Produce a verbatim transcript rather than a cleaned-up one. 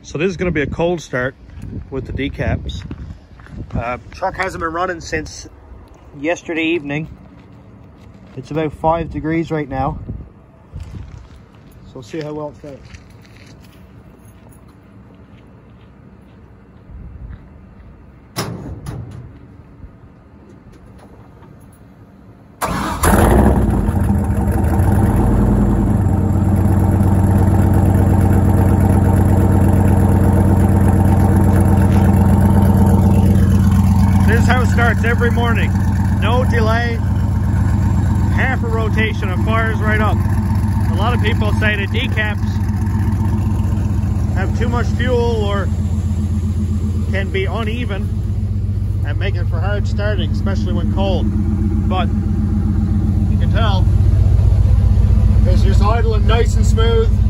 So this is going to be a cold start with the decaps. Uh, truck hasn't been running since yesterday evening. It's about five degrees right now. So we'll see how well it fares. Starts every morning, no delay, half a rotation, and fires right up. A lot of people say the decaps have too much fuel or can be uneven and make it for hard starting, especially when cold. But you can tell it's just idling nice and smooth.